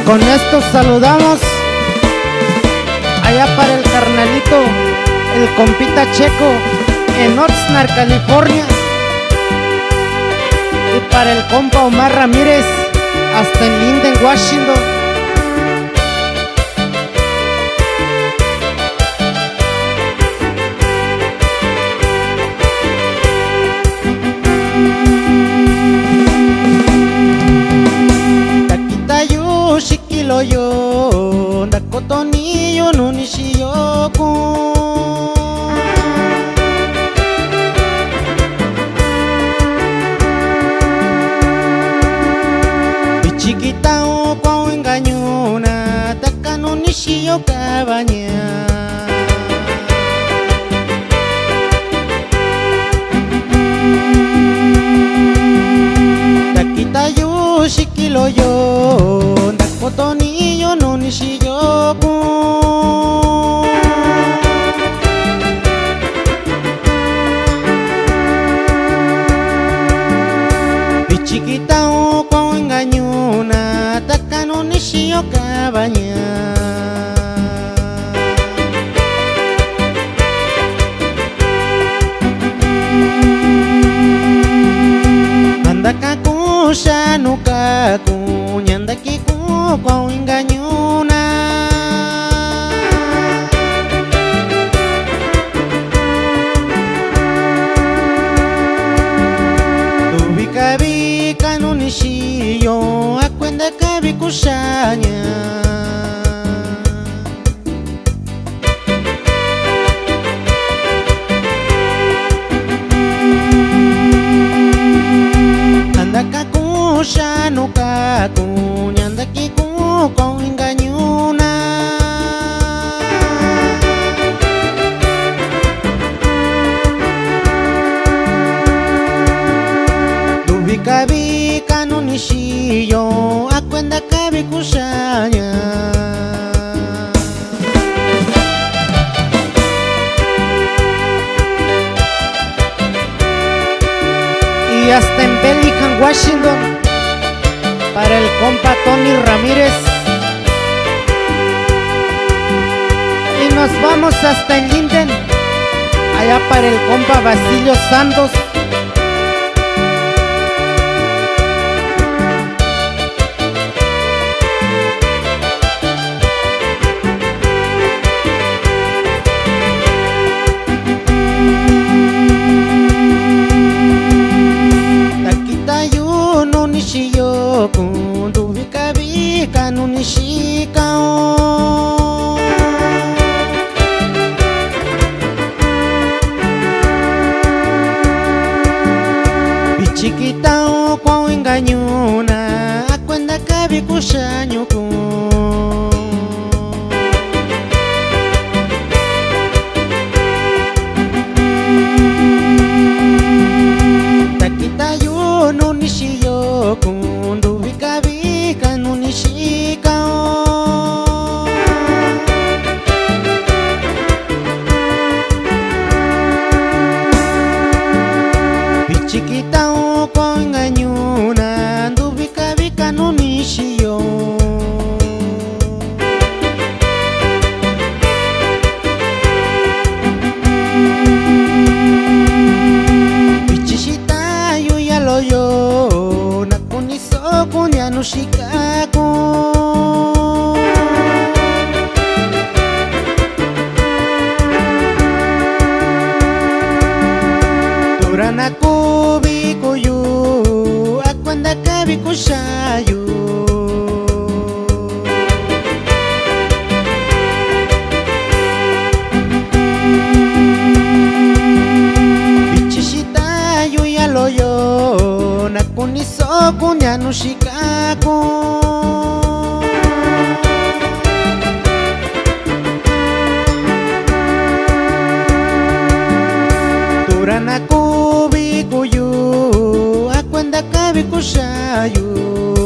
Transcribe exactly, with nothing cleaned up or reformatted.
Con esto saludamos allá para el carnalito, el compita Checo, en Oxnard, California. Y para el compa Omar Ramírez, hasta en Linden, Washington. Yo Dakotonillo no nishiyoku Bichiquita o kwa engañona Taka no nishiyo cabaña Takita yo shikilo yo Dakotonillo no nishiyoku Bichiquita o kwa engañona Taka no nishiyo cabaña Anda kakusha no kaku Nyanda kiku kwa engañona Tubi kabi kanu nishiyo Akwenda kabi kushanya Anda kakusha no kaku Nyanda kiku kwa engañona Tubi kabi kanu nishiyo Akwenda kabi kushanya Y hasta en Bellingham, Washington, para el compa Tony Ramírez. Y nos vamos hasta en Linden, allá para el compa Basilio Santos. Tubi kabi kanu nishikao Bichiquita o kwa engañona Akwenda kabi kushanyuku Takita yo no nishiyoku Bichiquita o kwa engañona Ndubi kabi kanu nishiyo Bichishita yo yalo yo Nakuniso kunya no shikaku Turana kubi kuyu Akwenda kabi kushayu Bichishita yu yalo yo Nakuniso kunya no shikaku Turana kubi kuyu Akwenda kabi kushayu